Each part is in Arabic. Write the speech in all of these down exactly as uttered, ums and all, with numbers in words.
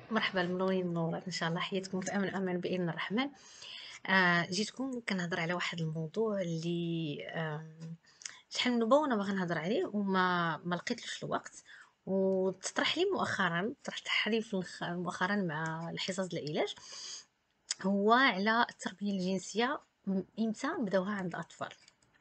مرحبا المنورين المنورات، ان شاء الله حياتكم في امن امان باذن الرحمن. آه جيتكم كنهضر على واحد الموضوع اللي آه شحال من نوبه وانا باغا نهضر عليه وما ما لقيتلوش الوقت، وتطرح لي مؤخرا طرح لي في الخ- مؤخرا مع الحصص العلاج. هو على التربيه الجنسيه، م- امتى نبداوها عند الاطفال؟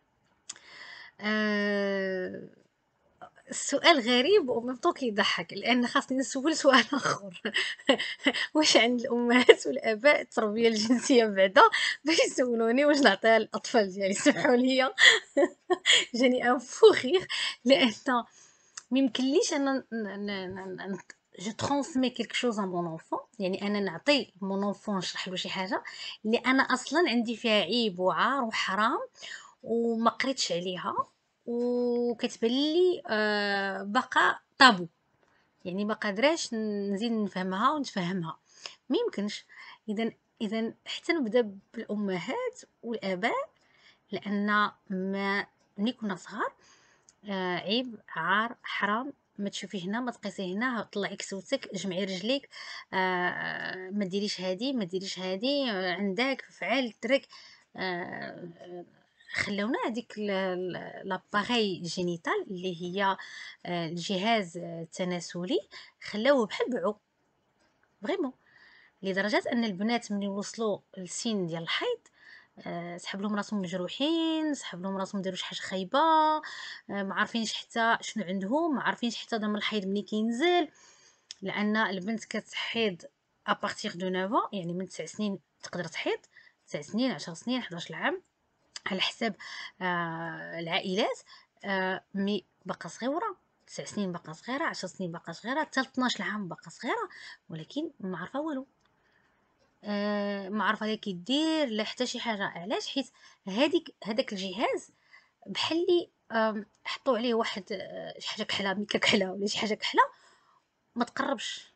آه السؤال غريب ومنطق كيضحك، لان خاصني نسول سؤال اخر. واش عند الامهات والاباء التربيه الجنسيه بعدا باش يسولوني واش نعطيها للاطفال ديالي؟ سمحوا لي. جاني ان فوخيغ، لان ما يمكنليش انا جو ترانسمي كيلك شوز ا مون انفون، يعني انا نعطي مون انفون نشرح له شي حاجه اللي انا اصلا عندي فيها عيب وعار وحرام وما قريتش عليها، وكتبان لي آه بقى طابو، يعني ما قادراش نزيد نفهمها ونتفهمها. ما يمكنش. اذا اذا حتى نبدا بالامهات والاباء، لان ما ملي كنا صغار آه عيب عار حرام، ما تشوفي هنا، ما تقيسي هنا، طلعي كسوتك، جمعي رجليك، آه ما ديريش هادي، ما ديريش هادي، آه عندك فعل ترك. آه خلونا هذيك لاباغي جينيتال اللي هي آه الجهاز التناسلي، خلاوه بحال بعو فريمون، لدرجه ان البنات ملي وصلوا للسن ديال الحيض آه، سحب لهم راسهم مجروحين، سحب لهم راسهم داروا شي حاجه خايبه، آه، ما عارفينش حتى شنو عندهم، ما عارفينش حتى دم الحيض ملي كينزل، لان البنت كتحيض ابارتيغ دو تسعة، يعني من تسع سنين تقدر تحيض، تسع سنين، عشر سنين، حداش عام على حساب آه العائلات. آه مي باقا صغيره، تسع سنين باقا صغيره، عشر سنين باقا صغيره، حتى اثناش عام باقا صغيره، ولكن ما عارفه والو. آه ما عارفه لا كيدير لا حتى شي حاجه. علاش؟ حيت هذيك هذاك الجهاز بحال اللي آم، حطوا عليه واحد آه، شي حاجه كحله، ميكا كحله ولا شي حاجه كحله، ما تقربش،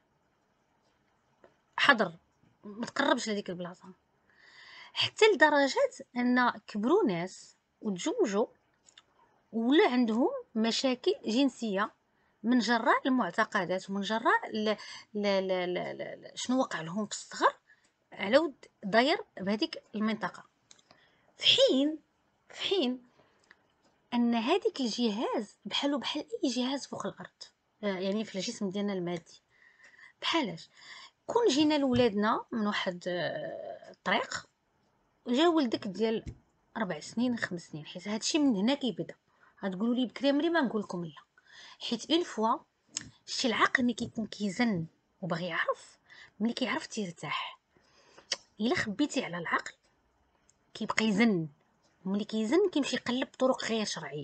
حضر، ما تقربش لهذيك البلاصه. حتى لدرجه ان كبروا ناس وتزوجوا ولا عندهم مشاكل جنسيه من جراء المعتقدات ومن جراء ل... ل... ل... ل... ل... شنو وقع لهم في الصغر على ود داير بهذيك المنطقه. في حين في حين ان هذيك الجهاز بحالو بحال اي جهاز فوق الارض، آه، يعني في الجسم ديالنا المادي. بحالاش كون جينا لولادنا من واحد آه، الطريق، جا ولدك ديال اربع سنين خمس سنين، حيت هادشي من هنا كيبدا. غتقولوا لي بكري عمري ما نقول لكم لا، حيت اون فوا شتي العقل ملي كيكون كيزن وباغي يعرف، ملي كيعرف تيرتاح. الا خبيتي على العقل كيبقى يزن، وملي كيزن كيمشي يقلب بطرق غير شرعيه.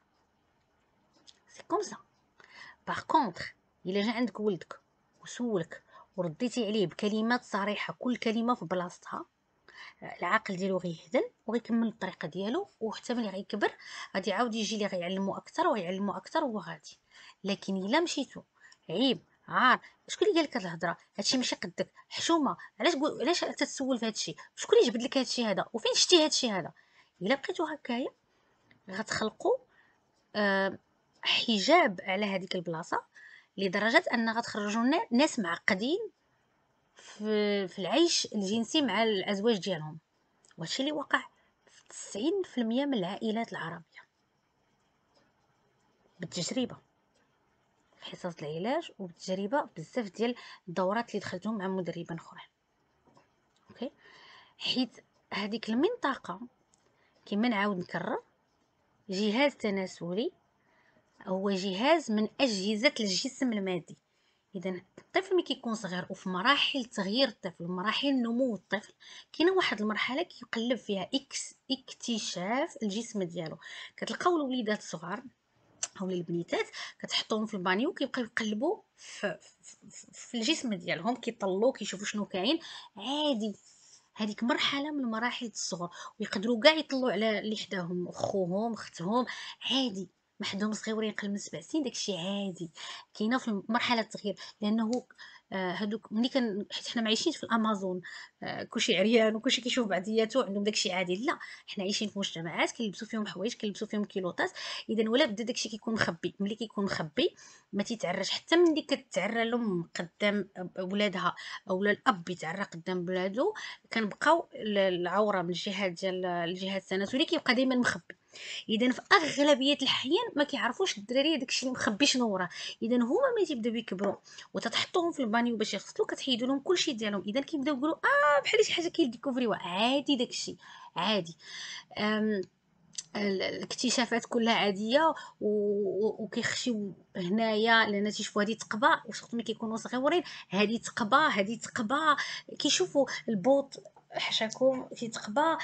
سي كوم سا. باغ كونطخ الا جا عندك ولدك وسولك ورديتي عليه بكلمات صريحه، كل كلمه في بلاصتها، العقل ديالو غيهدن وغيكمل الطريقه ديالو، وحتى ملي غيكبر غادي يعاود يجي لي غيعلمو اكثر ويعلمو اكثر وهو غادي. لكن الا مشيتو عيب عار، شكون اللي قال لك هاد الهضره؟ هادشي ماشي قدك، حشومه، علاش تقول، علاش تتسول في هادشي؟ شكون اللي جبد لك هادشي هذا؟ وفين شتي هادشي هذا؟ الا بقيتو هكايا غتخلقوا آه حجاب على هذيك البلاصه، لدرجه ان غتخرجوا لنا ناس معقدين في, في العيش الجنسي مع الازواج ديالهم. وهادشي اللي وقع في تسعين في المية من العائلات العربيه، بالتجربه في حصص العلاج وبالتجربه بزاف ديال الدورات اللي دخلتهم مع مدربين اخرين. اوكي، حيت هذيك المنطقه كما نعاود نكرر، جهاز تناسلي هو جهاز من اجهزه الجسم المادي. اذا الطفل ملي كيكون صغير وفي مراحل تغيير الطفل ومراحل نمو الطفل، كاينه واحد المرحله كيقلب فيها اكس اكتشاف الجسم ديالو. كتلقاو الوليدات الصغار اولا البنيتات كتحطوهم في البانيو كيبقاو يقلبوا في, في, في الجسم ديالهم، كيطلوا كيشوفوا شنو كاين. عادي، هذيك مرحله من مراحل الصغر، ويقدروا كاع يطلعوا على اللي حداهم خوهم اختهم، عادي، محدهم صغيورين قل من سبع سنين داكشي عادي، كاينه في مرحله التغيير. لانه آه، هادوك ملي كان حيت حنا ما عايشينش في الامازون آه، كلشي عريان وكلشي كيشوف بعضياتو عندهم داكشي عادي، لا حنا عايشين في مجتمعات كيلبسوا فيهم حوايج كيلبسوا فيهم كيلوطات. اذا ولا بدا داكشي كيكون مخبي، ملي كيكون مخبي ما تيتعرش. حتى ملي كتعرى الام قدام ولادها اولا الاب يتعرى قدام بلادو كنبقاو العوره من الجهه ديال الجهاز التناسلي كيبقى دائما مخبي. اذا في اغلبيه الاحيان ما كيعرفوش الدراري داكشي اللي مخبي شنو وراه. اذا هما ملي تيبداو يكبروا وتتحطوهم في البانيو باش يغسلوا كتحيدوا لهم كلشي ديالهم، اذا كيبداو يقولوا اه بحال شي حاجه كيديكوفريوها عادي داكشي عادي. أم الاكتشافات كلها عاديه وكيخشيو هنايا لان تيشوفوا هذه تقبا وسورتو ملي كيكونوا صغيورين هذه تقبا هذه تقبا كيشوفوا البوط حشاكم تيتقبا.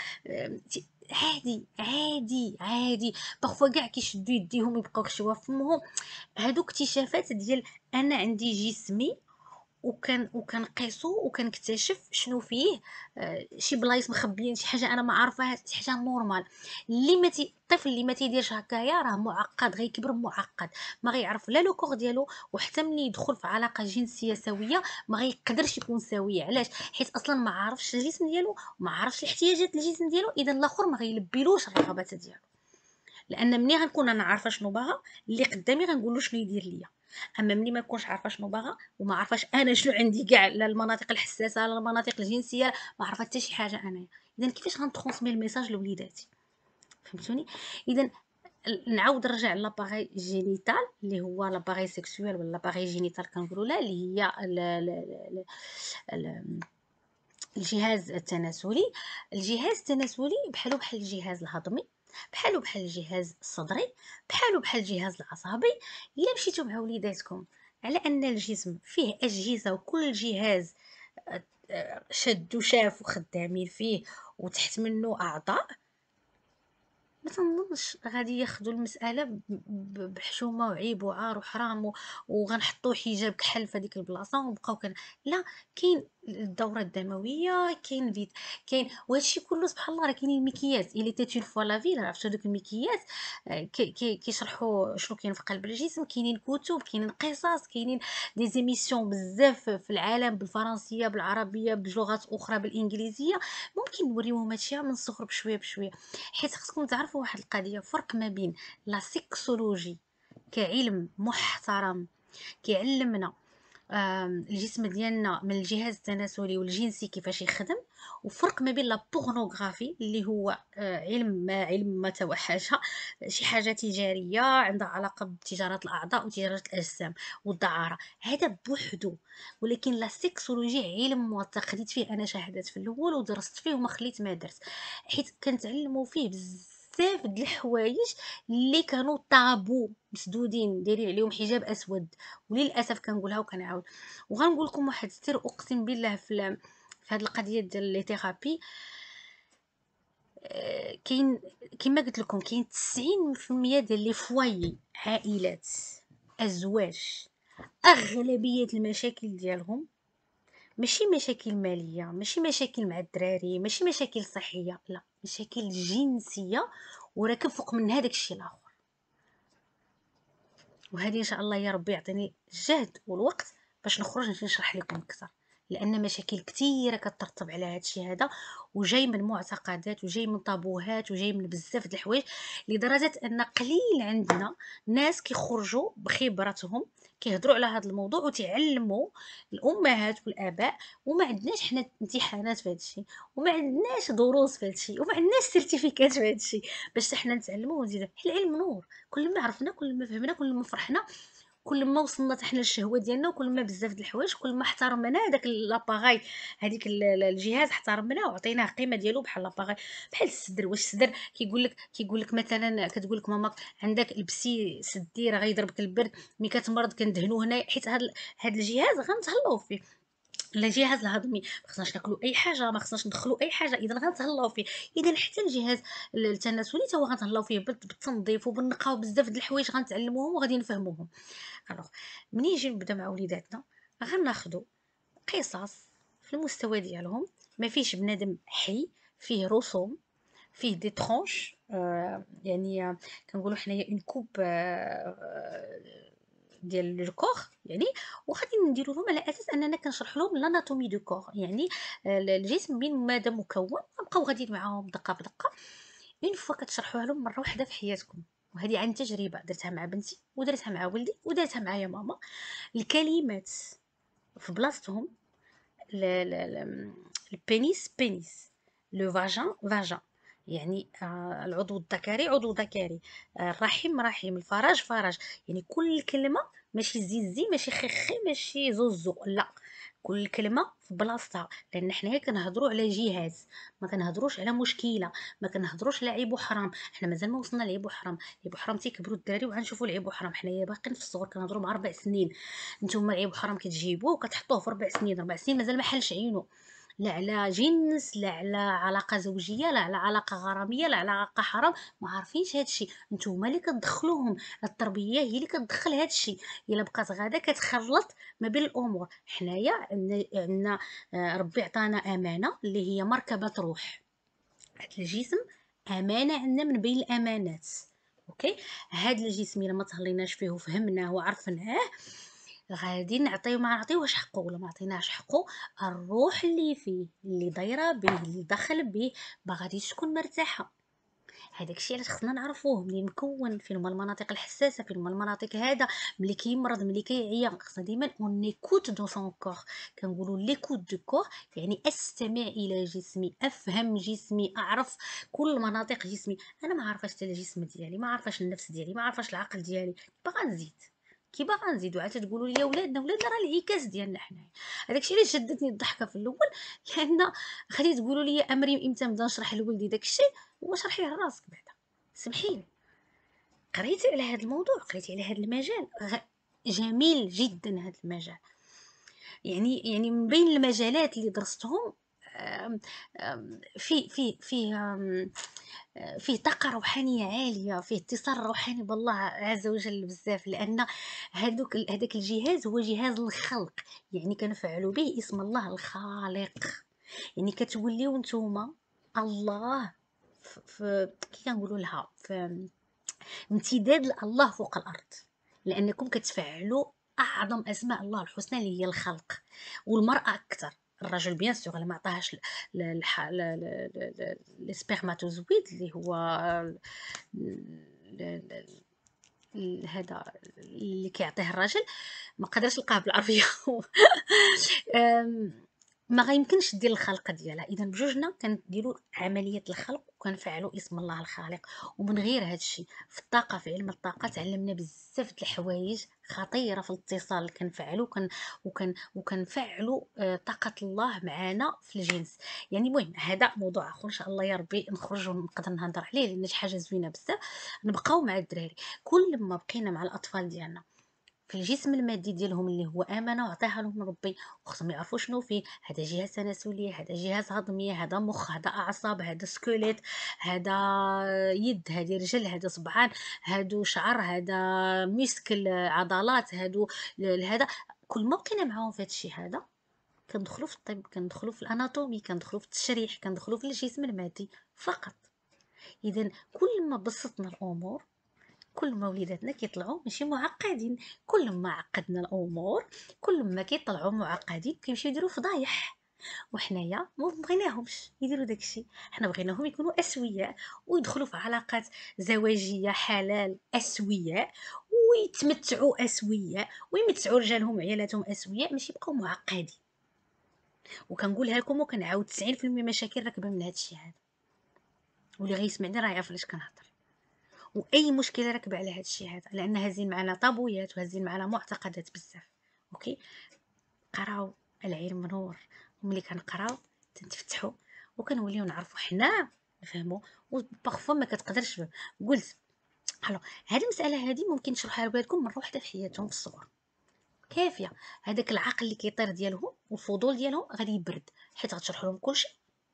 عادي عادي عادي بارفوا كاع كيشدوا يديهم يبقاو يخشيوها فمهم. هادو اكتشافات ديال انا عندي جسمي وكان وكنقيسو وكنكتشف شنو فيه. آه شي بلايص مخبيين شي حاجه انا ما عارفاهاش شي حاجه نورمال. اللي ما تي الطفل اللي ما تيديرش هكايا راه معقد غيكبر معقد ما غيعرف لا لو كور ديالو وحتى ملي يدخل في علاقه جنسيه سويه ما غيقدرش يكون سوي. علاش؟ حيت اصلا ما عارفش الجسم ديالو ما عارفش الاحتياجات الجسم ديالو اذا الاخر ما غيلبيلوش الرغبات ديالو. لان ملي غنكون انا عارفه شنو باغا اللي قدامي غنقول له شنو يدير ليا. اما ملي ما نكونش عارفه شنو باغا وما عارفاش انا شنو عندي كاع لا المناطق الحساسه لا المناطق الجنسيه ما عارفه حتى شي حاجه انايا، اذا كيفاش غنترونسمي الميساج لوليداتي؟ فهمتوني؟ اذا نعاود نرجع لاباغي جينيتال اللي هو لاباغي سيكسويل ولا لاباغي جينيتال كنقولوا لا اللي هي ال ال ال ال الجهاز التناسلي. الجهاز التناسلي بحالو بحال الجهاز الهضمي بحالو بحال الجهاز الصدري بحالو بحال الجهاز العصبي. الا مشيتو مع وليداتكم على ان الجسم فيه اجهزه وكل جهاز شد وشاف وخدامين فيه وتحت منه اعضاء ما تنظنش غادي ياخذوا المساله بحشومه وعيب وعار وحرام وغنحطوا حجاب كحل في هذيك البلاصه ونبقاو كن لا. كاين الدوره الدمويه كاين فيت كاين وهادشي كله سبحان الله راه كاينين المكياج اللي تيتون فوا لا في عرفتوا دوك المكياج كيشرحوا شنو كاين في قلب الجسم. كاينين كتب كاينين قصص كاينين دي زيميسيون بزاف في العالم بالفرنسيه بالعربيه بلغات اخرى بالانجليزيه ممكن نوريوهم هادشي من الصغر بشويه بشويه. حيت خصكم تعرفوا واحد القضيه فرق ما بين لا سيكسولوجي كعلم محترم كيعلمنا الجسم ديالنا من الجهاز التناسلي والجنسي كيفاش يخدم وفرق ما بين لا بورنوغرافي اللي هو علم علم ما توحشها شي حاجه تجاريه عندها علاقه بتجاره الاعضاء وتجاره الاجسام والدعاره هذا بوحدو. ولكن لا سيكسولوجي علم موثق خديت فيه انا شهادات في الاول ودرست فيه وما خليت ما درت حيت كنتعلموا فيه بزاف بزاف د الحوايج اللي كانوا طابو مسدودين دايرين عليهم حجاب اسود. وللاسف كنقولها وكنعاود وغنقول لكم واحد السر اقسم بالله في في هذه القضيه ديال لي ثيرابي. كاين كما قلت لكم كاين تسعين في المية ديال لي فوايي عائلات ازواج اغلبيه المشاكل ديالهم ماشي مشاكل ماليه ماشي مشاكل مع الدراري ماشي مشاكل صحيه لا مشاكل جنسيه وراكب فوق من هذاك الشيء الاخر. وهذه ان شاء الله يا ربي يعطيني الجهد والوقت باش نخرج نشرح لكم اكثر لان مشاكل كثيره كترتب على هذا الشيء هذا وجاي من معتقدات وجاي من طابوهات وجاي من بزاف د الحوايج لدرجه ان قليل عندنا ناس كيخرجوا بخبرتهم كيهضروا على هذا الموضوع وتعلموا الامهات والاباء. وما عندناش حنا امتحانات في هذا الشيء وما عندناش دروس في هذا الشيء وما عندناش سيرتيفيكات في هذا الشيء باش حنا نتعلموا ونزيدوا. العلم نور كل ما عرفنا كل ما فهمنا كل ما فرحنا كل ما وصلنا حنا للشهوه ديالنا وكل ما بزاف د الحوايج كل ما احترمنا داك لاباغاي هذيك الجهاز احترمناه وعطيناه قيمه ديالو بحال لاباغاي بحال الصدر. واش الصدر كيقول لك كيقول لك مثلا كتقول لك ماماك عندك البسي سدي راه غيضربك البرد ملي كتمرض كندهنوه هنايا حيت هذا هذا الجهاز غنتهلاو فيه. الجهاز الهضمي ما خصناش ناكلوا اي حاجه ما خصناش ندخلوا اي حاجه اذا غنتهلاو فيه. اذا حتى الجهاز التناسلي تا هو غنتهلاو فيه بالتنظيف وبالنقاو بزاف د الحوايج غنتعلموهم وغادي نفهموهم. الوغ منين نجي نبدا مع وليداتنا غناخدو قصص في المستوى ديالهم ما فيش بنادم حي فيه رسوم فيه دي ترونش، آه يعني آه، كنقولوا حنايا اون كوب آه ديال لو كور يعني، وغادي نديرو لهم على اساس اننا كنشرح لهم لاناتومي دو كور، يعني آه، الجسم من ماذا مكون، غنبقاو غاديين معاهم دقه بدقه. اون فوا كتشرحوها لهم مره واحده في حياتكم، وهذه عن تجربه درتها مع بنتي ودرتها مع ولدي ودرتها معايا ماما. الكلمات في بلاصتهم، ل- ل- ل- البينيس بينيس، لو فاجان فاجان، يعني آه، العضو الذكري عضو ذكري، آه، الرحم رحم، الفراج فراج. يعني كل كلمة ماشي زيزي ماشي خخي ماشي زوزو، لا، كل كلمة في بلاصتها، لأن حنايا كنهضروا على جهاز، ما كنهضروش على مشكلة، ما كنهضروش على عيب وحرام. حنا مازال ما وصلنا لعيب وحرام، عيب وحرام تيكبروا الدراري وغنشوفوا العيب وحرام، حنايا باقيين في الصغر كنهضروا مع ربع سنين. نتوما العيب وحرام كتجيبوه وكتحطوه في ربع سنين، ربع سنين مازال ما حلش عينو، لا على جنس، لا على علاقه زوجيه، لا على علاقه غراميه، لا على علاقه حرام. ما عارفينش هادشي، نتوما اللي كتدخلوهم، التربيه هي اللي كتدخل هادشي. الا بقات غادا كتخلط ما بين الامور. حنايا عندنا عندنا آه، ربي عطانا امانه اللي هي مركبه روح. هاد الجسم امانه عندنا من بين الامانات. اوكي، هاد الجسم الا ما تهليناش فيه وفهمناه وعرفناه، غادي نعطيو، ما نعطيوهش حقه ولا ما عطيناش حقه، الروح اللي فيه اللي دايره به اللي داخل به ما غاديش تكون مرتاحه. هذاك الشيء علاش خصنا نعرفوه ملي مكون، فين هما المناطق الحساسه، فين هما المناطق هذا، ملي كيمرض ملي كيعيا. خصنا ديما اون ايكوت دو سون كور، كنقولوا ليكوت دو كور، يعني استمع الى جسمي، افهم جسمي، اعرف كل مناطق جسمي. انا ما عارفاش حتى الجسم ديالي، ما عارفاش النفس ديالي، ما عارفاش العقل ديالي، باغا نزيد كي باغا نزيد. وعاد تقولوا لي ولادنا ولادنا راه الانعكاس ديالنا حنايا. هذاك الشيء اللي شدتني الضحكه في الاول، لان غادي تقولوا لي امري امتى نبدا نشرح لولدي داك الشيء، وشرحيه لراسك بعدا. سمحيلي، قريتي على هذا الموضوع، قريتي على هذا المجال، غ- جميل جدا هذا المجال. يعني يعني من بين المجالات اللي درستهم، آم، آم، في في في آم، آه، فيه طاقة روحانية عالية، فيه اتصال روحاني بالله عز وجل بزاف، لأن هذوك هذاك الجهاز هو جهاز الخلق، يعني كنفعلوا به اسم الله الخالق. يعني كتوليو نتوما الله ف- في كي كنقولوا لها في امتداد الله فوق الارض، لانكم كتفعلوا اعظم اسماء الله الحسنى اللي هي الخلق. والمراه اكثر، الرجل بيان سور ما عطاهاش السبرماتوزويد اللي هو هذا اللي كيعطيه الراجل، ما قدرش نلقاه بالعربيه. أم، ما غيمكنش دير الخلق ديالها. اذا بجوجنا كنديروا عمليه الخلق وكنفعلوا اسم الله الخالق. ومن غير هذا الشيء، في الطاقه، في علم الطاقه تعلمنا بزاف د الحوايج خطيره في الاتصال، كنفعلوا وكن وكن وكنفعلوا آه، طاقه الله معنا في الجنس. يعني المهم هذا موضوع اخر ان شاء الله، يا ربي نخرج ونقدر نهضر عليه، لان شي حاجه زوينه بزاف. نبقاو مع الدراري، كل ما بقينا مع الاطفال ديالنا في الجسم المادي ديالهم اللي هو امانه وعطاها لهم ربي، وخصهم يعرفوا شنو فيه. هذا جهاز تناسلي، هذا جهاز هضمي، هذا مخ، هذا اعصاب، هذا سكيليت، هذا يد، هذه رجل، هذا صبعان، هادو شعر، هذا ميسكل عضلات، هادو هذا. كل ما بقينا معاهم في هذا الشيء هذا، كندخلوا في الطب، كندخلوا في الاناتومي، كندخلوا في التشريح، كندخلوا في الجسم المادي فقط. اذا كل ما بسطنا الامور، كل ما وليداتنا كيطلعوا ماشي معقدين. كل ما عقدنا الامور، كل ما كيطلعوا معقدين، كيمشيو يديروا فضايح. وحنايا ما بغيناهمش يديروا داكشي، حنا بغيناهم يكونوا اسوياء، ويدخلوا في علاقات زواجيه حلال اسوياء، ويتمتعوا اسوياء، ويمتعوا رجالهم وعيالاتهم اسوياء، ماشي يبقاو معقدين. وكنقولها لكم وكنعاود تسعين في المية مشاكل راكبه من هذا الشيء هذا، واللي غيسمعني راه يعرف علاش كنهضر. واي مشكله راكبه على هذا الشيء هذا، لان هازين معنا طابويات وهازين معنا معتقدات بزاف. اوكي، قراو، العلم نور، وملي كنقراو تنتفتحوا وكنوليو نعرفوا حنا نفهموا. وبارفو ما كتقدرش تفهم. قلت الو، هذه المساله هذه ممكن تشرحها لولادكم مره واحده في حياتهم في الصغر كافيه. هذاك العقل اللي كيطير ديالهم والفضول ديالهم غادي يبرد، حيت غتشرح لهم كلشي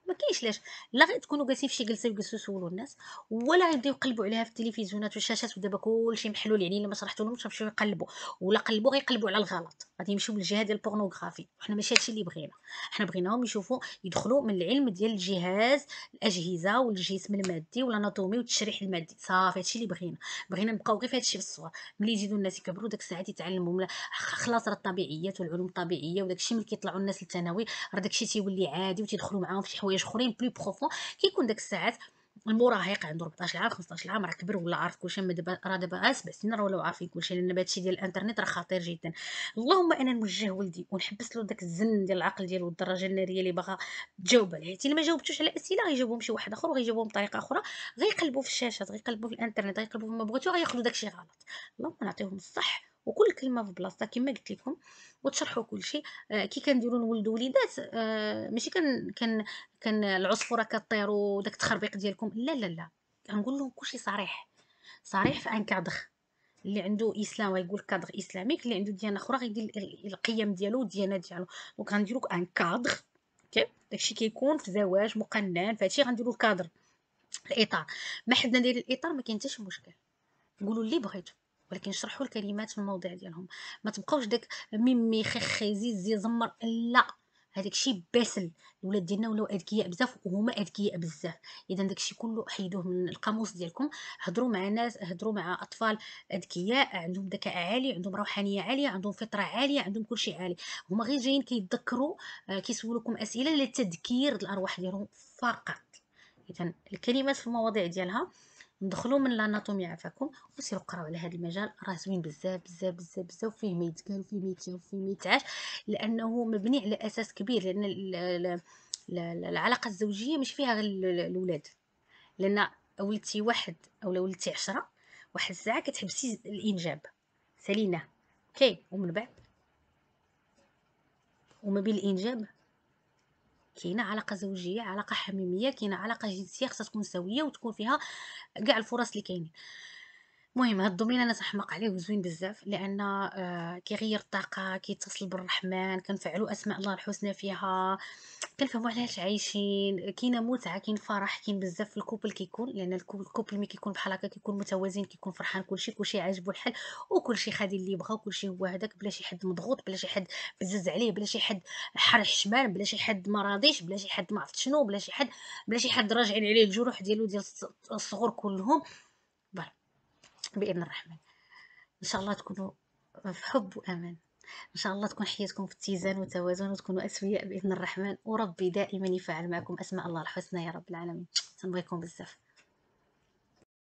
ما كاينش علاش، لا غير تكونوا جالسين في شي جلسه وجلسوا يسولوا الناس، ولا غيبداو يقلبوا عليها في التلفزيونات والشاشات، ودابا كلشي محلول يعني الا ما شرحتولهمش يمشيو يقلبوا، ولا قلبوا غيقلبوا على الغلط، غادي يمشيو للجهه ديال البورنوغرافي، وحنا ماشي هادشي اللي بغينا. حنا بغيناهم يشوفوا يدخلوا من العلم ديال الجهاز الاجهزه والجسم المادي والاناتومي والتشريح المادي، صافي هادشي اللي بغينا. بغينا نبقاو غير في هادشي في الصغر، ملي يزيدوا الناس يكبروا داك الساعات يتعلموا من- خلاص راه الطبيعيات والعلوم الطبيعيه وداك الشيء ملي كيطلعوا الناس للثانوي راه داكشي تيولي عادي وتيدخلوا معاهم في شي حوايج اخرين بلو بروفون. كيكون داك الساعات المراهق عنده أربعطاش عام خمسطاش عام راه كبر ولا عارف كلشي، اما دابا راه دابا سبع سنين راه ولاو عارفين كلشي، لان هادشي ديال الانترنت راه خطير جدا. اللهم انا نوجه ولدي ونحبس له داك الزن ديال العقل ديالو والدراجه الناريه اللي باغا تجاوب عليه، حتى الا ما جاوبتوش على اسئله غيجاوبهم شي واحد اخر وغيجاوبهم بطريقه اخرى، غيقلبوا في الشاشات غيقلبوا في الانترنت غيقلبوا فيما بغيتو غياخذوا داكشي غلط. اللهم نعطيهم الصح وكل كلمه في بلاصتها كما قلت لكم، وتشرحوا كلشي. آه كي كنديروا نولدوا وليدات آه ماشي كان كان كان العصفوره كطير وداك التخربيق ديالكم، لا لا لا، كنقول لهم كلشي صريح، صريح في ان كادغ. اللي عنده اسلام غيقول كادغ اسلاميك، اللي عنده ديانه اخرى غيدير ال- القيم ديالو والديانه ديالو. دونك غنديرو ان كادغ، اوكي، داكشي كيكون في زواج مقنن، فهادشي غنديرو الكادر، الاطار. ما حدنا ندير الاطار ما كاين حتى شي مشكل، قولوا اللي بغيتو، ولكن شرحوا الكلمات في الموضع ديالهم. ما تبقاوش داك ميمي خخي زيزي زمر، لا، هذاك الشيء باسل. الولاد ديالنا ولاو اذكياء بزاف وهما اذكياء بزاف، اذا داك الشيء كله حيدوه من القاموس ديالكم. هضروا مع ناس، هضروا مع اطفال اذكياء عندهم ذكاء عالي، عندهم روحانيه عاليه، عندهم فطره عاليه، عندهم كل شيء عالي. هما غير جايين كيتذكروا، آه، كيسولوكم اسئله لتذكير الارواح ديالهم فقط. اذا الكلمات في المواضيع ديالها ندخلوا من الاناتومي عافاكم، وسيروا قراو على هذا المجال، راه زوين بزاف بزاف بزاف بزاف، فيه ما يتقال وفيه ما يتشاف وفيه ما يتعاش، لانه مبني على اساس كبير. لان ال- ال- ال- العلاقه الزوجيه مش فيها غير ال- الاولاد، لان ولدتي واحد او لو ولدتي عشرة، واحد الساعه كتحبسي الانجاب سالينا، اوكي، ومن بعد وما بين الانجاب كاينه علاقه زوجيه، علاقه حميميه، كاينه علاقه جنسيه خصها تكون سويه وتكون فيها كاع الفرص اللي كاينين. المهم هاد الدومين انا تنحماق عليه وزوين بزاف، لان آه كيغير الطاقه، كيتصل بالرحمن، كنفعلوا اسماء الله الحسنى فيها، كنفهموا علاش عايشين، كاينه متعه، كاين فرح، كاين بزاف في الكوبل كيكون، لان الكوبل الكوبل ملي كيكون بحال هكا كيكون متوازن، كيكون فرحان، كلشي كلشي عاجبو الحال، وكلشي خادي اللي بغا، وكلشي هو هذاك، بلا شي حد مضغوط، بلا شي حد بزز عليه، بلا شي حد حرح شمال، بلا شي حد ما راضيش، بلا شي حد ما عرفت شنو، بلا شي حد بلا شي حد راجعين عليه الجروح ديالو ديال الصغر كلهم. فوالا، باذن الرحمن ان شاء الله تكونوا في حب وامان، ان شاء الله تكون حياتكم في اتزان وتوازن، وتكونوا اسوياء باذن الرحمن، وربي دائما يفعل معكم اسماء الله الحسنى يا رب العالمين. تنبغيكم بزاف.